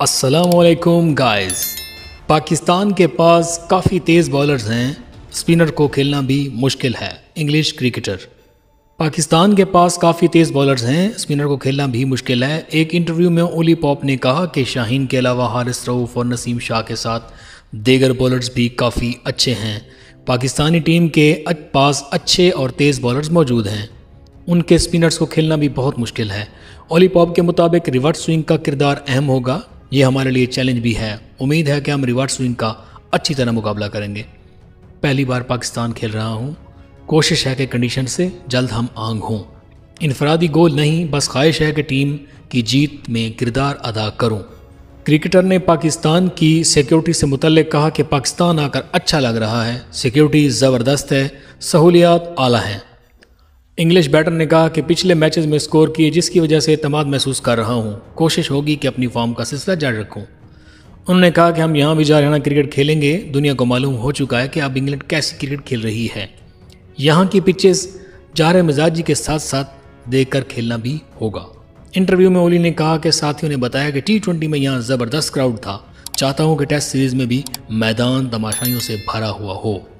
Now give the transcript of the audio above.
السلام علیکم گائز. پاکستان کے پاس کافی تیز بالرز ہیں، سپنر کو کھیلنا بھی مشکل ہے. English cricketer. پاکستان کے پاس کافی تیز بالرز ہیں، سپنر کو کھیلنا بھی مشکل ہے. ایک انٹرویو میں اولی پاپ نے کہا کہ شاہین کے علاوہ حارث رؤف اور نسیم شاہ کے ساتھ دیگر بالرز بھی کافی اچھے ہیں. پاکستانی ٹیم کے پاس اچھے اور تیز بالرز موجود ہیں، ان کے سپنرز کو کھیلنا بھی بہت مشکل ہے. اولی پاپ کے مطابق ریورس سوئنگ کا کردار اہم ہوگا، یہ ہمارے لیے چیلنج بھی ہے. امید ہے کہ ہم ریورس سوئنگ کا اچھی طرح مقابلہ کریں گے. پہلی بار پاکستان کھیل رہا ہوں، کوشش ہے کہ کنڈیشن سے جلد ہم آنگ ہوں. انفرادی گول نہیں، بس خواہش ہے کہ ٹیم کی جیت میں کردار ادا کروں. کرکٹر نے پاکستان کی سیکیورٹی سے متعلق کہا کہ پاکستان آ کر اچھا لگ رہا ہے، سیکیورٹی زبردست ہے، سہولیات اعلیٰ ہیں. انگلش بیٹر نے کہا کہ پچھلے میچز میں سکور کیے جس کی وجہ سے اعتماد محسوس کر رہا ہوں، کوشش ہوگی کہ اپنی فارم کا سلسلہ جاری رکھوں. انہوں نے کہا کہ ہم یہاں بھی جارحانہ کرکٹ کھیلیں گے. دنیا کو معلوم ہو چکا ہے کہ اب انگلینڈ کیسی کرکٹ کھیل رہی ہے. یہاں کی پچز جارح مزاجی کے ساتھ ساتھ دیکھ کر کھیلنا بھی ہوگا. انٹرویو میں اولی نے کہا کہ ساتھیوں نے بتایا کہ T20 میں یہاں زبردست کراؤڈ تھا، چاہتا ہوں کہ ٹیسٹ سیریز میں بھی میدان تماشائیوں سے بھرا ہوا ہو.